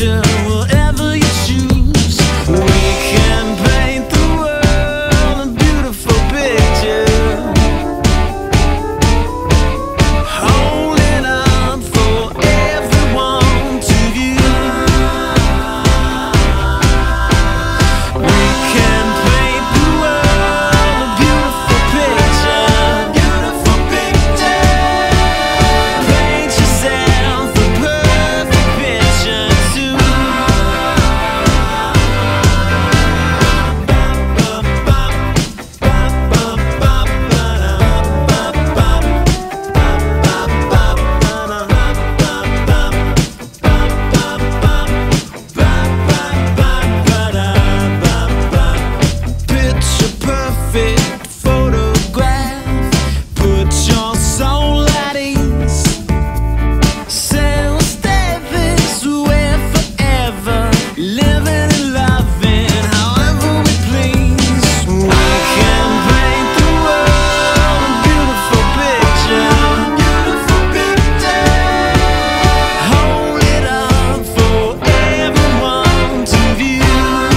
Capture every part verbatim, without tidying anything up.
picture, whatever you choose. We can paint the world a beautiful picture. Hold it up for everyone to view. We can paint the world a beautiful picture. Beautiful picture. Paint yourself a perfect picture too. Picture perfect photograph. Put your soul at ease. Say we'll stay this way forever, living and loving however we please. We can paint the world a beautiful picture. Beautiful picture. Hold it up for everyone to view.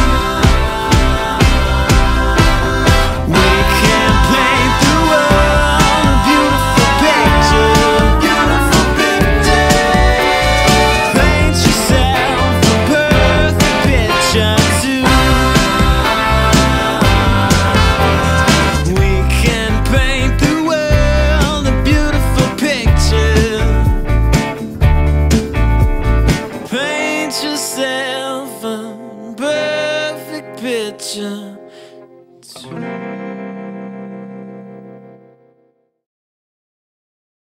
We can paint the world a beautiful picture. Beautiful picture. Paint yourself a perfect picture too. We can paint the world a beautiful picture. Paint yourself a perfect picture too.